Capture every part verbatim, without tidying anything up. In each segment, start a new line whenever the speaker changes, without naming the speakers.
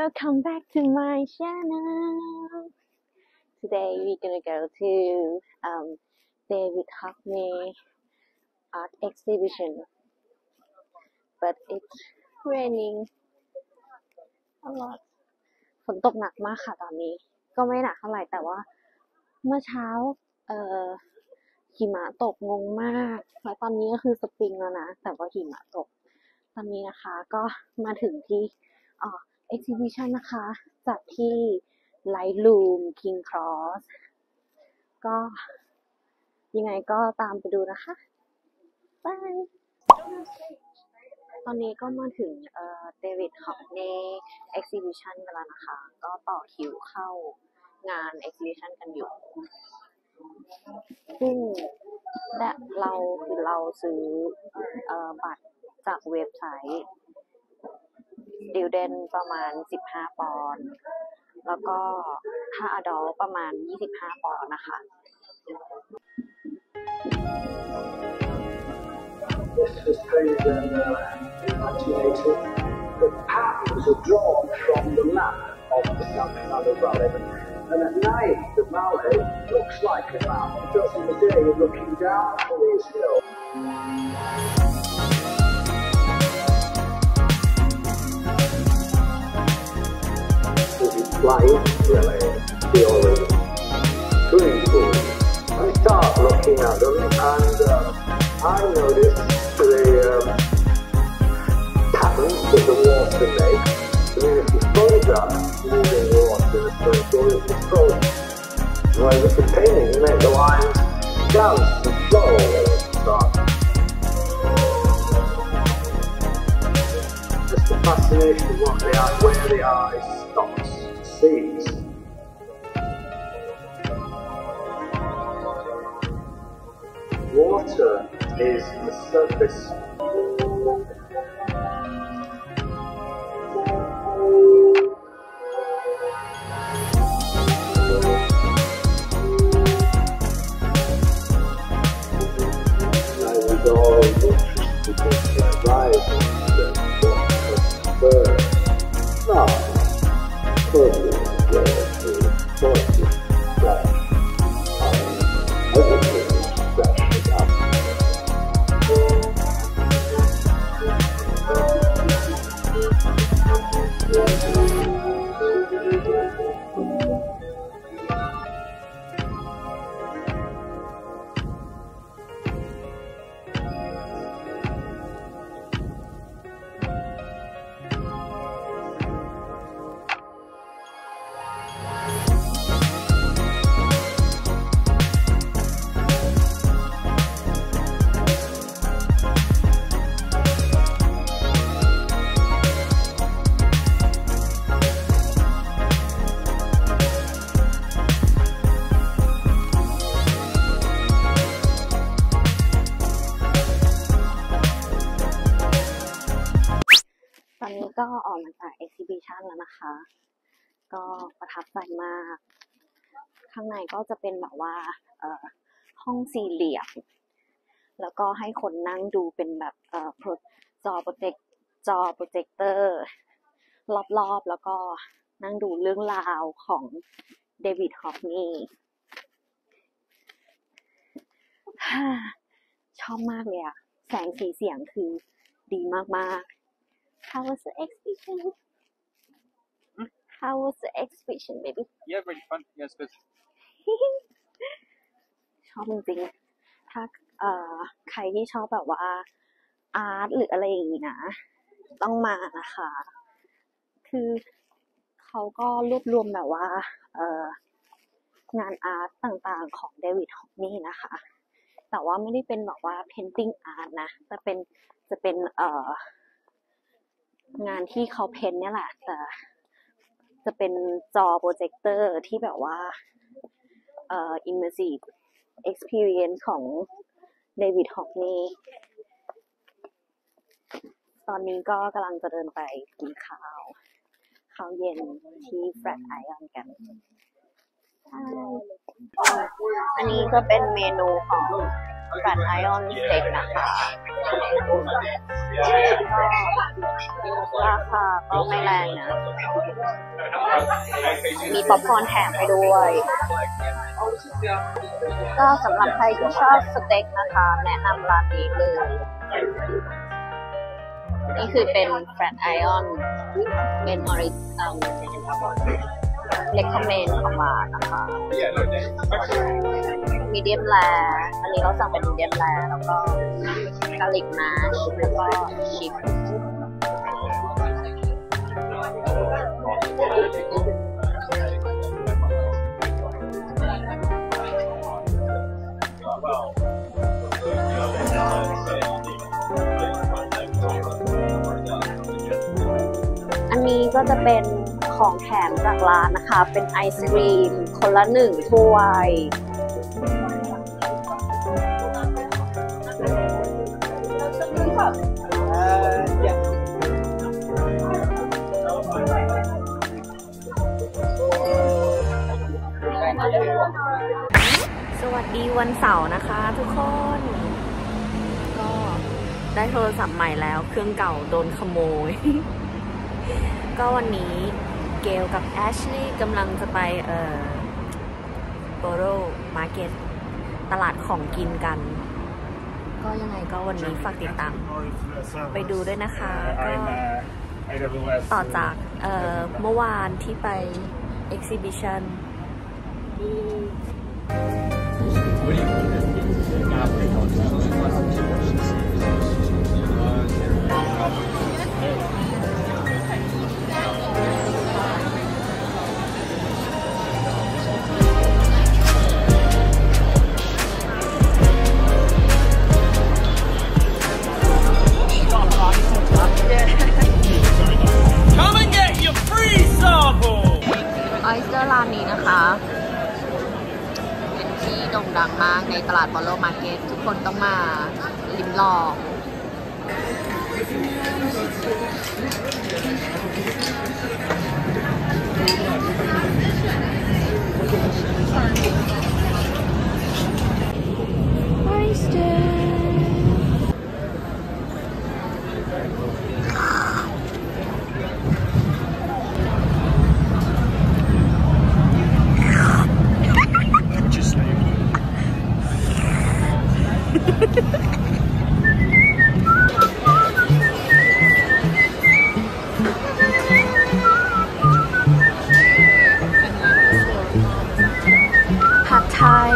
Welcome back to my channel. Today we're gonna go to um, David Hockney art exhibition, but it's raining a lot. ฝนตกหนักมากค่ะตอนนี้ก็ไม่หนักเท่าไหร่แต่ว่าเมื่อเช้าเอ่อหิมะตกงงมากแล้วตอนนี้ก็คือสปริงแล้วนะแต่ว่าหิมะตกตอนนี้นะคะก็มาถึงที่เอ่อ exhibition นะคะจัดที่ Lightroom King Cross ก็ยังไงก็ตามไปดูนะคะบายตอนนี้ก็มาถึงเอ่อ David Hockney exhibition กันแล้วนะคะก็ต่อคิวเข้างาน exhibition กันอยู่ซึ่งและเราคือเราซื้อเอ่อบัตรจากเว็บไซต์ดิวเดนประมาณสิบห้าปอนด์แล้วก็ถ้าอดอลประมาณยี่สิบห้าปอนด์นะคะ
This was painted in nineteen eighty. The patterns are drawn from the map of the Sampinado Valley. And at night, the valley looks like a map. It does in the day, you're looking down from these hills. Light, really, the orange, green food. I start looking at them and uh, I noticed the um, patterns that the water makes. I mean, if you photograph moving water in a circle, it's frozen. Whereas if you're painting, you make the lines dance and flow and start. Just the fascination of what the eye, where the eye stops. Seas. Water is the surface. I was all interested in rising the water bird. No. Totally scared to force it fresh. Everything is fresh up.ตอนนี้ก็ออกมาจาก exhibition แล้วนะคะก็ประทับใจมากข้างในก็จะเป็นแบบว่าเอ่อห้องสี่เหลี่ยมแล้วก็ให้คนนั่งดูเป็นแบบเอ่อจอโปรเจคจอโปรเจคเตอร์รอบๆแล้วก็นั่งดูเรื่องราวของเดวิดฮอคนีย์ชอบมากเลยอะแสงสีเสียงคือดีมากๆHow was the exhibition? Hmm? How was the exhibition, baby?
Yeah, really fun. Yeah, it's good.
ชอบจริงๆถ้าเอ่อใครที่ชอบแบบว่าอาร์ตหรืออะไรอย่างนี้นะต้องมานะคะคือเขาก็รวบรวมแบบว่าเอ่องานอาร์ตต่างๆของเดวิดฮอคนีย์นะคะแต่ว่าไม่ได้เป็นแบบว่า painting art นะจะเป็นจะเป็นเอ่องานที่เขาเพ้นเนี่ยแหละแต่จะเป็นจอโปรเจคเตอร์ที่แบบว่าเอ่อ immersive experience ของเดวิดฮอคนีย์ตอนนี้ก็กำลังจะเดินไปกินข้าวข้าวเย็นที่แฟลตไอออนกันอันนี้ก็เป็นเมนูของ
แฟลตไอออนสเต็กนะคะราคาก็ไม่แรงนะมีป๊อปคอร์นแถมให้ด้วยก็สำหรับใครที่ชอบสเต็กนะคะแนะนำร้านนี้เลยนี่คือเป็นแฟลตไอออนเป็นออริจินอลเล็กคอมเมนต์ของร้านนะคะมีเดียมแรอันนี้เราสั่งเป็นมีเดียมแรแล้วก็กาลิกมาชแล้วก็ชิปอันนี้ก็จะเป็นของแถมจากร้านนะคะ เป็นไอศกรีมคนละหนึ่งถ้วยสวัสดีวันเสาร์นะคะทุกคน ก็ได้โทรศัพท์ใหม่แล้วเครื่องเก่าโดนขโมย ก็วันนี้เกลกับแอชลีย์กำลังจะไปเอ่อโบโรมาร์เก็ตตลาดของกินกันก็ยังไงก็วันนี้ฝากติดตามไปดูด้วยนะคะก็ต่อจากเอ่อเมื่อวานที่ไป exhibition ที่ ออยสเตอร์ร้านนี้นะคะเป็นที่โด่งดังมากในตลาดบอลโลมาร์เก็ตทุกคนต้องมาลิ้มลองออยสเตอร์ผัดไทย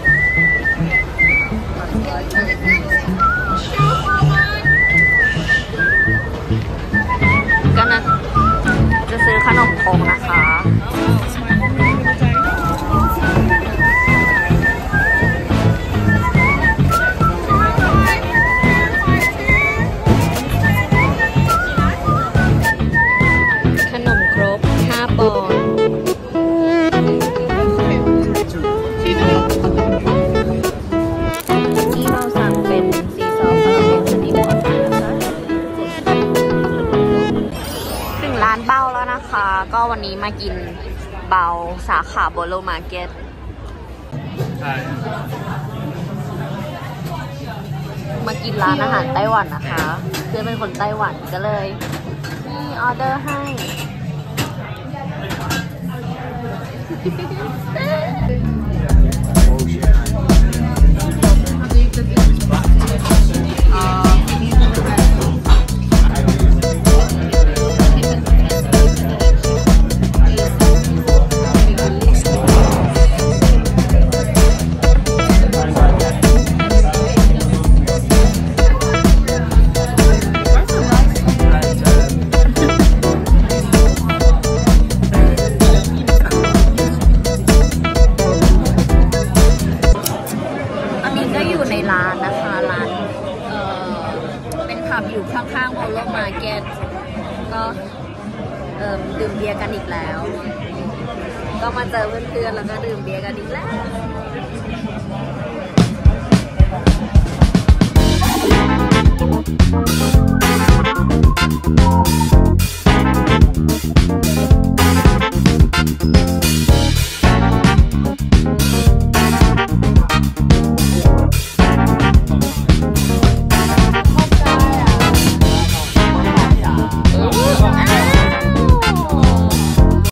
ก็นะจะซื้อขนมครกนะคะขนมครกห้าปอนด์นี่เราสั่งเป็นซีซอสคาราเมลสนิทของเรานะคะถึงร้านเบ้าแล้วนะคะก็วันนี้มากินเบาสาขาโบโลมาร์เก็ตมากินร้านอาหารไต้หวันนะคะเพื่อนเป็นคนไต้หวันก็เลยมีออเดอร์ให้ร้านนะคะร้านเอ่อเป็นผับอยู่ข้างๆโบโลมาร์เก็ตก็เอ่อดื่มเบียร์กันอีกแล้วก็มาเจอเพื่อนๆแล้วก็ดื่มเบียร์กันอีกแล้ว